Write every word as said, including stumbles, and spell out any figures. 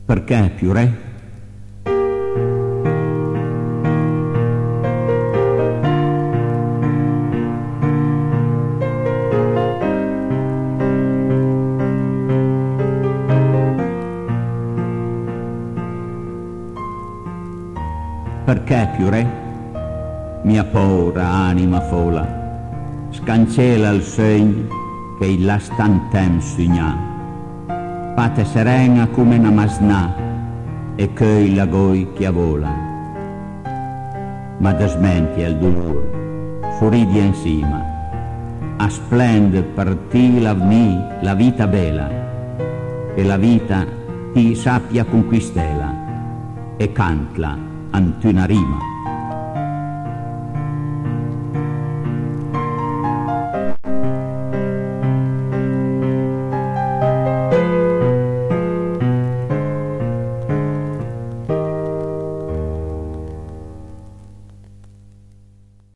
Perché piure? Perché piure? Mia paura anima fola, scancella il segno che il lastan tem sogna. Pate serena come una masnà e che la goi chiavola. Ma desmenti il dolore, sorridi insieme, a splende per ti l'avni la vita bella, e la vita ti sappia conquistela, e cantla ante una rima.